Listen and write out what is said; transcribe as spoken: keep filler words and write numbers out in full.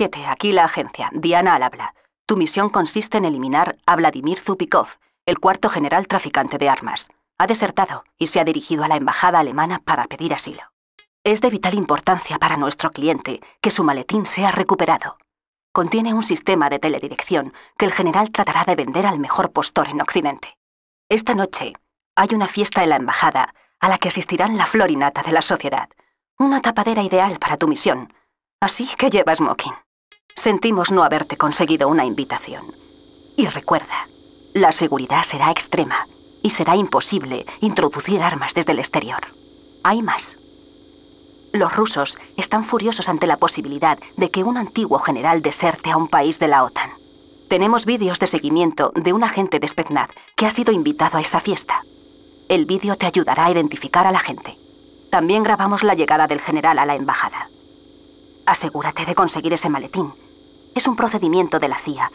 siete, aquí la agencia. Diana al habla. Tu misión consiste en eliminar a Vladimir Zupikov, el cuarto general traficante de armas. Ha desertado y se ha dirigido a la embajada alemana para pedir asilo. Es de vital importancia para nuestro cliente que su maletín sea recuperado. Contiene un sistema de teledirección que el general tratará de vender al mejor postor en Occidente. Esta noche hay una fiesta en la embajada a la que asistirán la flor y nata de la sociedad. Una tapadera ideal para tu misión. Así que lleva smoking. Sentimos no haberte conseguido una invitación. Y recuerda, la seguridad será extrema y será imposible introducir armas desde el exterior. Hay más. Los rusos están furiosos ante la posibilidad de que un antiguo general deserte a un país de la OTAN. Tenemos vídeos de seguimiento de un agente de Spetsnaz que ha sido invitado a esa fiesta. El vídeo te ayudará a identificar a la gente. También grabamos la llegada del general a la embajada. Asegúrate de conseguir ese maletín. Es un procedimiento de la C I A.